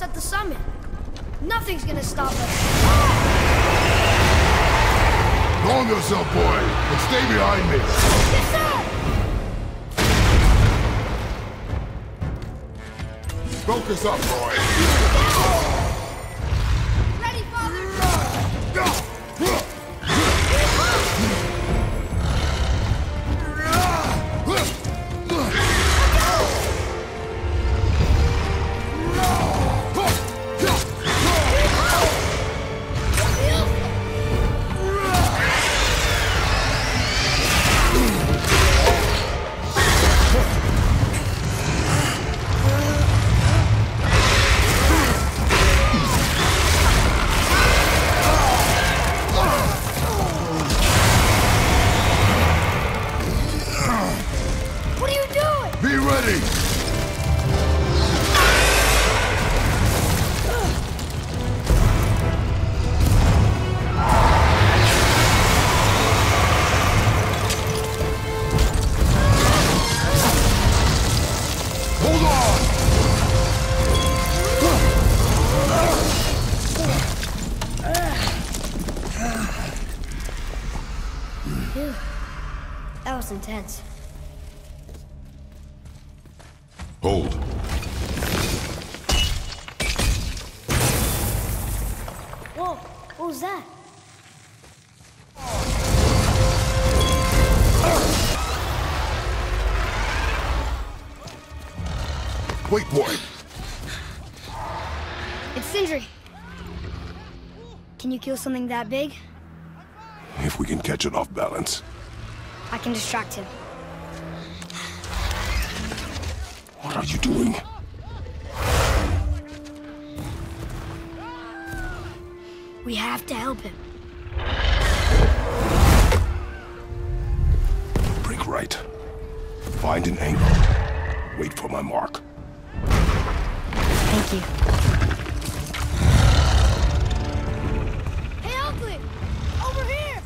at the summit. Nothing's gonna stop us. Calm yourself, boy, and stay behind me. Yes, sir! Focus up, boy. Ready, Father! What are you doing? Be ready. Hold on. Phew. That was intense. Hold. Whoa, what was that? Wait, boy. It's Sindri. Can you kill something that big? If we can catch it off balance. I can distract him. What are you doing? We have to help him. Break right. Find an angle. Wait for my mark. Thank you. Hey, Oakley! Over here!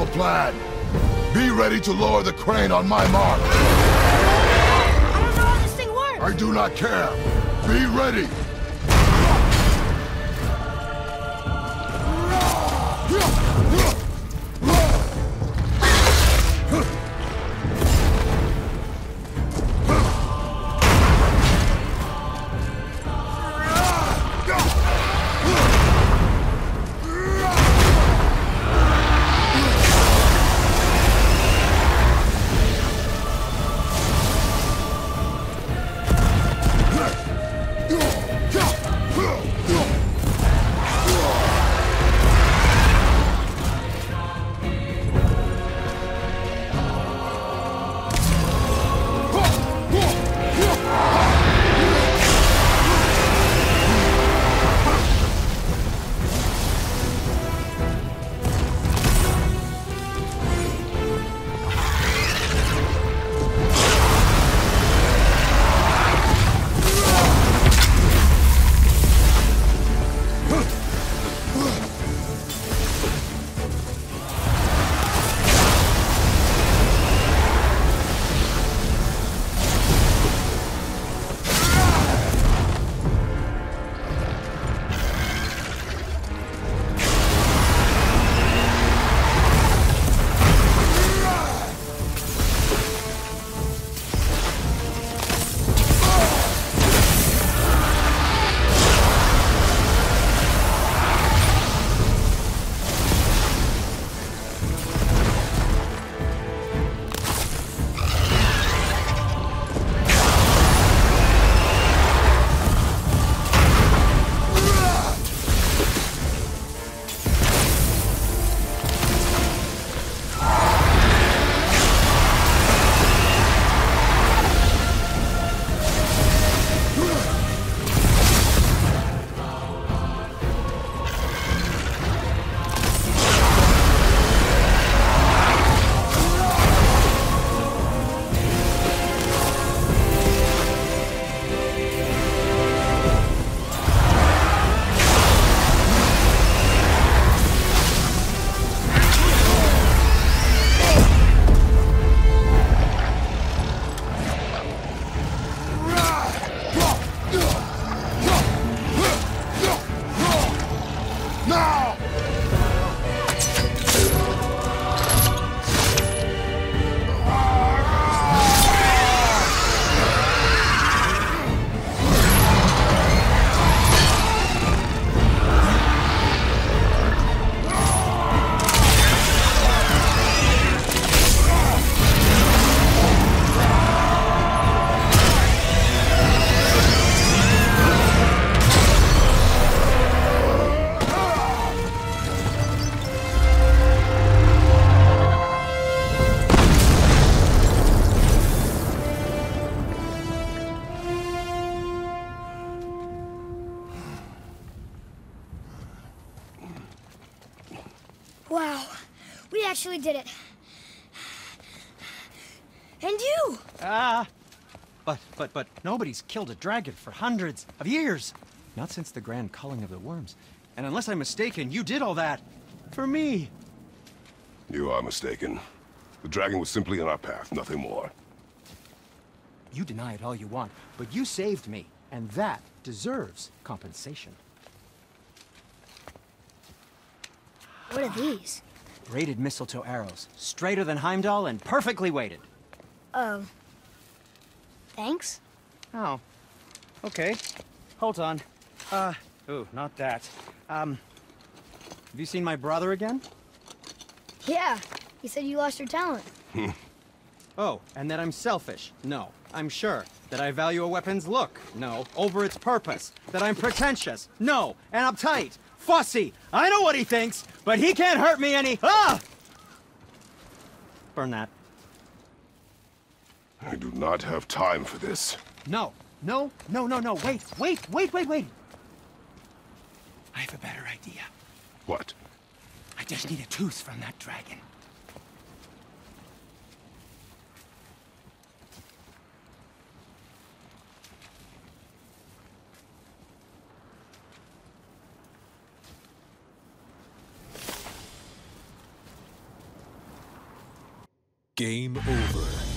a plan. Be ready to lower the crane on my mark. I don't know how this thing works. I do not care. Be ready. Wow, we actually did it. And you! But nobody's killed a dragon for hundreds of years. Not since the grand culling of the worms. And unless I'm mistaken, you did all that for me. You are mistaken. The dragon was simply in our path, nothing more. You deny it all you want, but you saved me, and that deserves compensation. What are these? Braided mistletoe arrows, straighter than Heimdall and perfectly weighted. Oh. Thanks? Oh. Okay. Hold on. Ooh, not that. Have you seen my brother again? Yeah, he said you lost your talent. Oh, and that I'm selfish? No, I'm sure. That I value a weapon's look? No, over its purpose. That I'm pretentious? No, and uptight, fussy. I know what he thinks, but he can't hurt me any. Ah! Burn that. I do not have time for this. No. Wait. I have a better idea. What? I just need a tooth from that dragon. Game over.